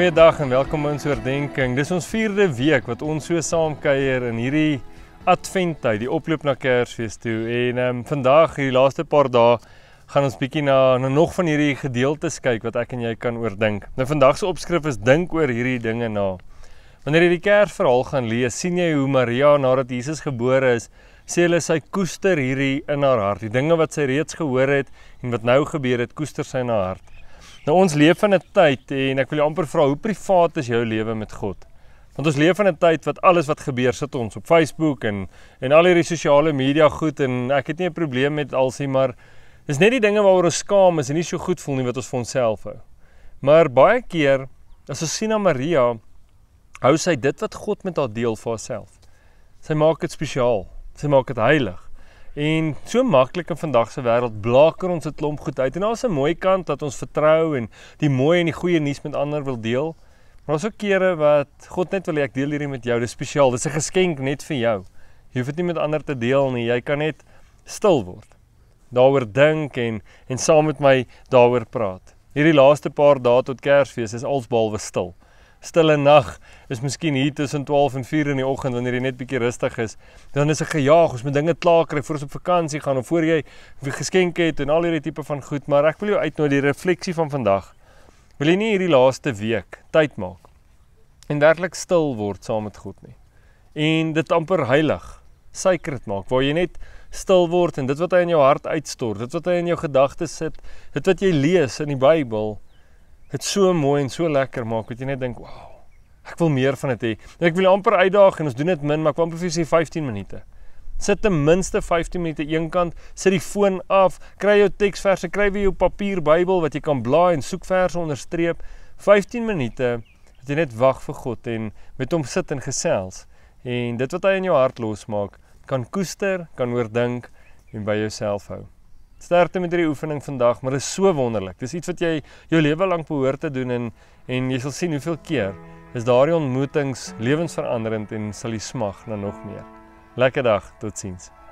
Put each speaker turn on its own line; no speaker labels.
Goeiedag en welkom by ons oordenking. Dis ons 4de week wat ons so saam kuier in hierdie adventtyd, die oploop na Kersfees toe. En vandag, hierdie laaste paar dae, gaan ons bietjie na nog van hierdie gedeeltes kyk wat ek en jy kan oordink. Nou vandag se opskrif is dink oor hierdie dinge na. Wanneer jy die Kersverhaal gaan lees, sien jy hoe Maria nadat Jesus gebore is, sê hulle sy koester hierdie in haar hart. Die dinge wat sy reeds gehoor het en wat nou gebeur het, koester sy in haar hart. Nou ons leef in 'n tyd en ek wil jou amper vra, hoe privaat is jou lewe met God? Want ons leef in 'n tyd wat alles wat gebeur sit ons op Facebook en al hierdie sosiale media goed en ek het nie 'n probleem met alsie, maar dis net die dinge waaroor ons skaam is en nie so goed voel nie wat ons vir onsself hou. Maar baie keer as ons sien na Maria, hou sy dit wat God met haar deel vir haarself. Sy maak dit spesiaal, sy maak dit heilig. En so maklik in vandag se wêreld blaker ons 'n klomp goed uit. En daar's 'n mooi kant dat ons vertrou en die mooi en die goeie nuus met ander wil deel. Maar daar's ook kere wat God net wil hê ek deel hierdie met jou. Dis spesiaal. Dis 'n geskenk net vir jou. Jy hoef dit nie met ander te deel nie. Jy kan net stil word. Daaroor dink en saam met my daaroor praat. Hierdie laaste paar dae tot Kersfees is alsbehalwe stil. Stille nag is miskien hier tussen 12 en 4 in die oggend wanneer jy net bietjie rustig is. Dan is 'n gejaag, ons moet dinge klaar kry voor ons op vakansie gaan of voor jy geskenke het en al hierdie tipe van goed, maar ek wil jou uitnooi die refleksie van vandag. Wil jy nie hierdie laaste week tyd maak en werklik stil word saam met God nie? En dit amper heilig, sacred maak, waar jy net stil word en dit wat hy in jou hart uitstort, dit wat hy in jou gedagtes sit, dit wat jy lees in die Bybel, dit so mooi en so lekker maak, dat jy net dink, wow, ek wil meer van dit hê. En ek wil amper uitdaag en ons doen dit min, maar ek wil amper vir sê 15 minute. Sit ten minste 15 minute eenkant, sit die foon af, kry jou teksverse, kry weer jou papier Bybel wat jy kan blaai en soekverse onderstreep. 15 minute dat jy net wag vir God en met hom sit en gesels. En dit wat hy in jou hart losmaak, kan koester, kan oordink en by jouself hou. Sterkte met hierdie oefening vandag, maar dit is so wonderlik. Dis iets wat jy jou lewe lank behoort te doen en jy sal sien hoeveel keer is daardie ontmoetings lewensveranderend en sal jy smag na nog meer. Lekker dag, totsiens.